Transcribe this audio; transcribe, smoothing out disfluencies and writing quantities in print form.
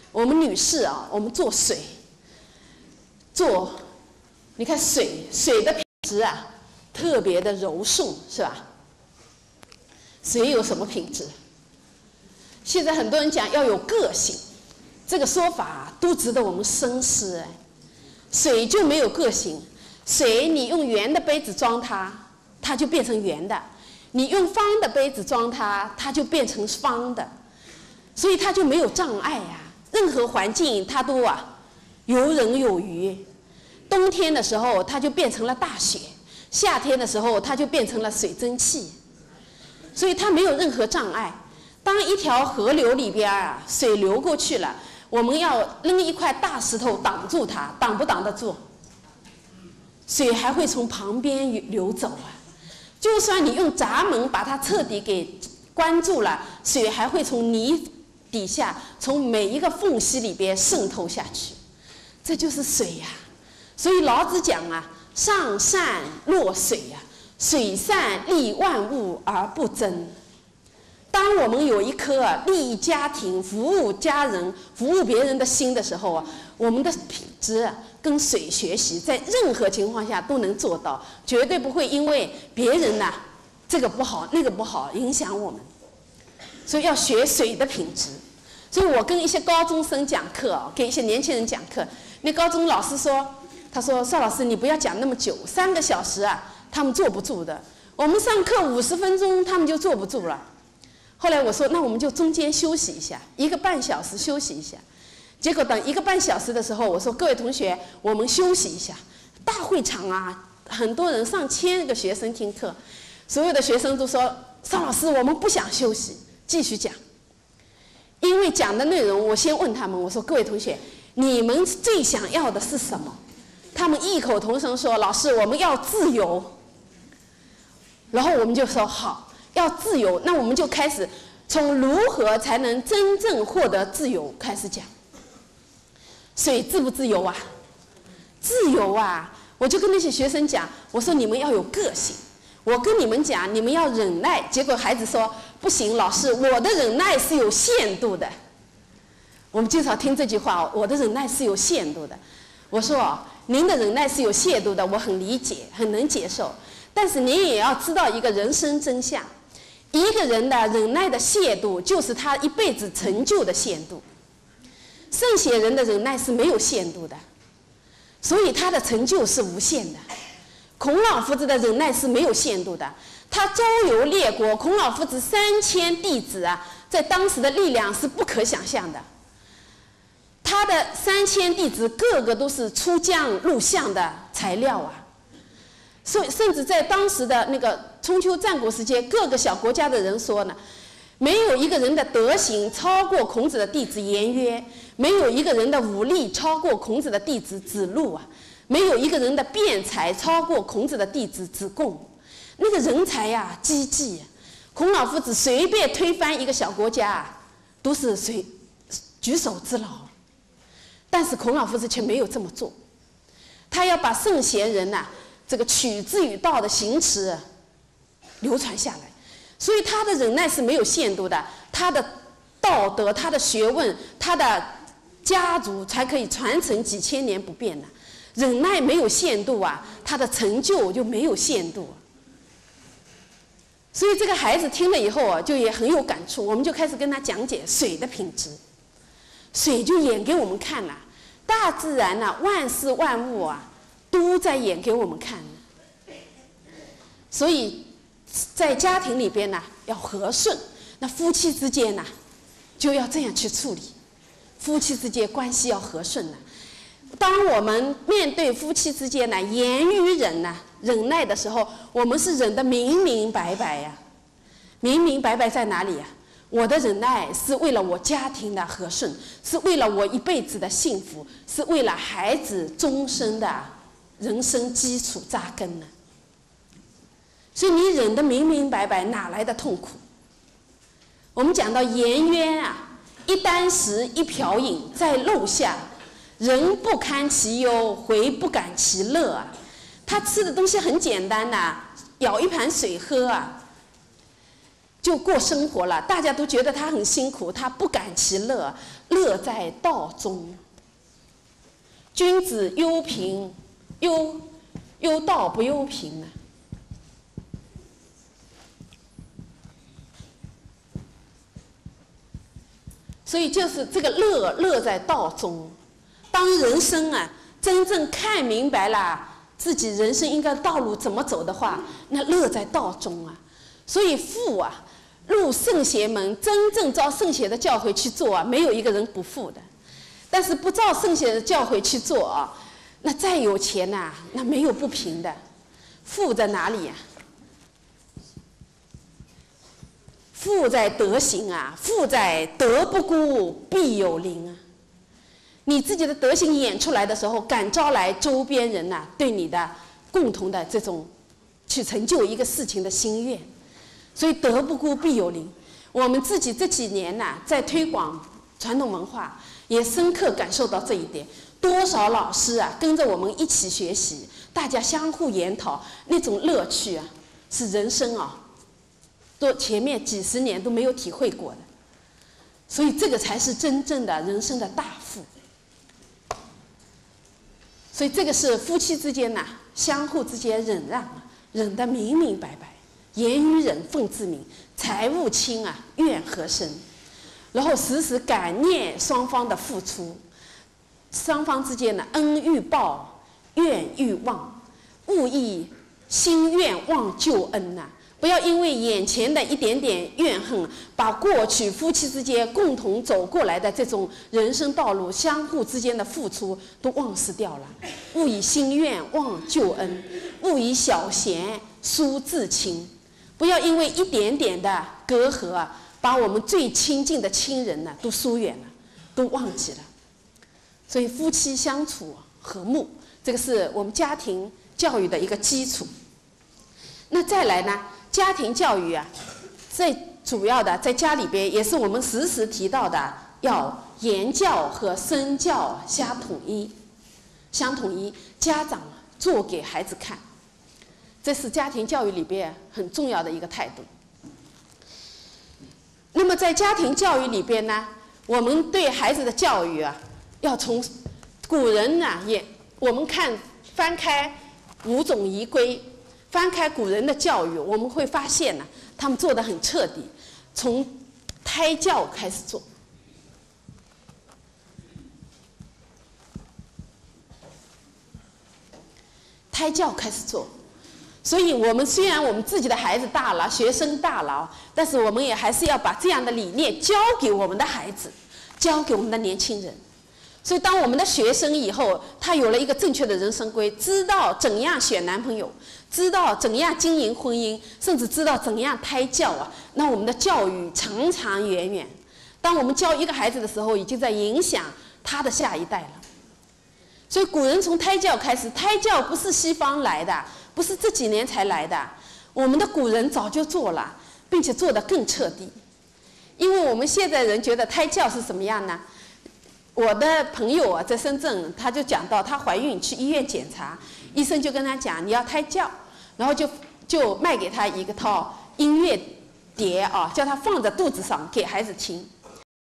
我们女士啊，我们做水，你看水的品质啊，特别的柔顺，是吧？水有什么品质？现在很多人讲要有个性，这个说法都值得我们深思。哎，水就没有个性，水你用圆的杯子装它，它就变成圆的；你用方的杯子装它，它就变成方的。所以它就没有障碍呀，任何环境它都游刃有余。冬天的时候它就变成了大雪，夏天的时候它就变成了水蒸气，所以它没有任何障碍。当一条河流里边水流过去了，我们要扔一块大石头挡住它，挡不挡得住？水还会从旁边流走啊。就算你用闸门把它彻底给关住了，水还会从泥底下，从每一个缝隙里边渗透下去。这就是水呀。所以老子讲上善若水呀，水善利万物而不争。当我们有一颗利益家庭、服务家人、服务别人的心的时候我们的品质跟水学习，在任何情况下都能做到，绝对不会因为别人这个不好那个不好影响我们。所以要学水的品质。所以我跟一些高中生讲课给一些年轻人讲课，那高中老师说，他说邵老师你不要讲那么久，3个小时他们坐不住的。我们上课50分钟他们就坐不住了。后来我说那我们就中间休息一下，1个半小时休息一下。结果等1个半小时的时候，我说各位同学我们休息一下。大会场很多人上千个学生听课，所有的学生都说邵老师我们不想休息，继续讲。因为讲的内容我先问他们，我说各位同学你们最想要的是什么？他们异口同声说老师我们要自由。然后我们就说好，要自由，那我们就开始从如何才能真正获得自由开始讲。水自不自由自由我就跟那些学生讲，我说你们要有个性，我跟你们讲你们要忍耐。结果孩子说不行老师，我的忍耐是有限度的。我们经常听这句话，我的忍耐是有限度的。我说您的忍耐是有限度的，我很理解，很能接受，但是您也要知道一个人生真相，一个人的忍耐的限度就是他一辈子成就的限度。圣贤人的忍耐是没有限度的，所以他的成就是无限的。孔老夫子的忍耐是没有限度的，他周游列国，孔老夫子3000弟子在当时的力量是不可想象的。他的3000弟子个个都是出将入相的材料所以甚至在当时的那个春秋战国时期，各个小国家的人说呢，没有一个人的德行超过孔子的弟子颜渊，没有一个人的武力超过孔子的弟子子路没有一个人的辩才超过孔子的弟子子贡。那个人才济济，孔老夫子随便推翻一个小国家都是举手之劳。但是孔老夫子却没有这么做，他要把圣贤人这个取之于道的行持流传下来。所以他的忍耐是没有限度的，他的道德、他的学问、他的家族才可以传承几千年不变的。忍耐没有限度他的成就就没有限度。所以这个孩子听了以后就也很有感触，我们就开始跟他讲解水的品质。水就演给我们看了，大自然万事万物都在演给我们看。所以在家庭里边要和顺，那夫妻之间就要这样去处理，夫妻之间关系要和顺当我们面对夫妻之间言语忍耐的时候，我们是忍得明明白白明明白白在哪里我的忍耐是为了我家庭的和顺，是为了我一辈子的幸福，是为了孩子终身的人生基础扎根呢。所以你忍得明明白白，哪来的痛苦？我们讲到颜渊一箪食一瓢饮在陋下，人不堪其忧，回不感其乐他吃的东西很简单舀一盘水喝就过生活了，大家都觉得他很辛苦，他不感其乐。 乐在道中。君子忧贫，忧道不忧贫啊。所以就是这个乐在道中。当人生啊真正看明白了自己人生应该道路怎么走的话，那乐在道中啊。所以富啊，入圣邪门，真正照圣邪的教诲去做啊，没有一个人不富的。但是不照圣邪的教诲去做啊，那再有钱呐，那没有不贫的。富在哪里呀？富在德行啊，富在德不孤，必有邻啊。你自己的德行演出来的时候，感招来周边人呐，对你的共同的这种去成就一个事情的心愿。所以德不孤，必有邻。我们自己这几年呐，在推广传统文化，也深刻感受到这一点。多少老师啊，跟着我们一起学习，大家相互研讨，那种乐趣啊，是人生啊，都前面几十年都没有体会过的。所以这个才是真正的人生的大富。所以这个是夫妻之间呐，相互之间忍让，忍得明明白白，言语忍，奉自明，财物轻啊，怨何生？然后时时感念双方的付出，双方之间的恩欲报，怨欲忘，勿以心愿忘旧恩呐。不要因为眼前的一点点怨恨，把过去夫妻之间共同走过来的这种人生道路、相互之间的付出都忘失掉了。勿以心愿忘旧恩，勿以小嫌疏至亲。不要因为一点点的隔阂啊，把我们最亲近的亲人呢都疏远了，都忘记了。所以夫妻相处和睦，这个是我们家庭教育的一个基础。那再来呢？家庭教育啊，最主要的在家里边也是我们时时提到的，要言教和身教相统一，家长做给孩子看，这是家庭教育里边很重要的一个态度。那么在家庭教育里边呢，我们对孩子的教育啊，要从古人呢我们翻开五种仪规。翻开古人的教育，我们会发现呢，他们做得很彻底，从胎教开始做。胎教开始做，所以我们虽然我们自己的孩子大了，学生大了，但是我们也还是要把这样的理念教给我们的孩子，教给我们的年轻人。所以当我们的学生以后，他有了一个正确的人生观，知道怎样选男朋友，知道怎样经营婚姻，甚至知道怎样胎教啊，那我们的教育长长远远。当我们教一个孩子的时候，已经在影响他的下一代了。所以古人从胎教开始，胎教不是西方来的，不是这几年才来的，我们的古人早就做了，并且做得更彻底。因为我们现在人觉得胎教是什么样呢？我的朋友啊，在深圳，他就讲到，她怀孕去医院检查，医生就跟她讲你要胎教，然后就卖给她一个套音乐碟啊，叫她放在肚子上给孩子听。